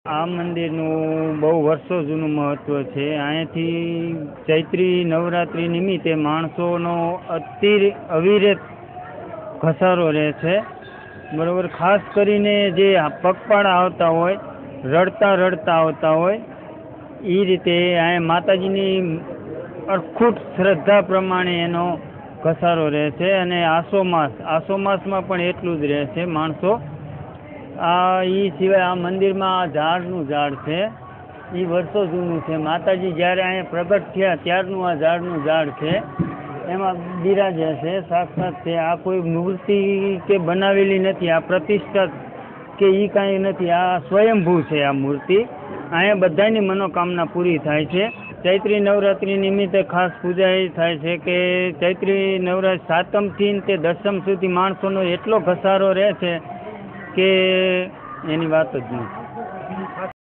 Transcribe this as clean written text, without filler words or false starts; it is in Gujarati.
આ મંદિરનું બહુ વર્ષો જૂનું મહત્ત્વ છે. અહીંયાથી ચૈત્રી નવરાત્રિ નિમિત્તે માણસોનો અવિરત ઘસારો રહે છે. બરાબર. ખાસ કરીને જે પગપાળા આવતા હોય, રડતા આવતા હોય, એ રીતે અહીંયા માતાજીની અખૂટ શ્રદ્ધા પ્રમાણે એનો ઘસારો રહે છે. અને આસો માસમાં પણ એટલું જ રહે છે માણસો. એ સિવાય આ મંદિરમાં ઝાડનું ઝાડ છે, એ વર્ષો જૂનું છે. માતાજી જ્યારે અહીંયા પ્રગટ થયા ત્યારનું આ ઝાડ છે. એમાં બિરાજે છે, સાક્ષાત છે. આ કોઈ મૂર્તિ કે બનાવેલી નથી, આ પ્રતિષ્ઠા કે એ કાંઈ નથી, આ સ્વયંભૂ છે આ મૂર્તિ. અહીંયા બધાની મનોકામના પૂરી થાય છે. ચૈત્રી નવરાત્રિ નિમિત્તે ખાસ પૂજા એ થાય છે કે ચૈત્રી નવરાત્રિ 7મથી તે 10મ સુધી માણસોનો એટલો ઘસારો રહે છે કે એની વાત જ નથી.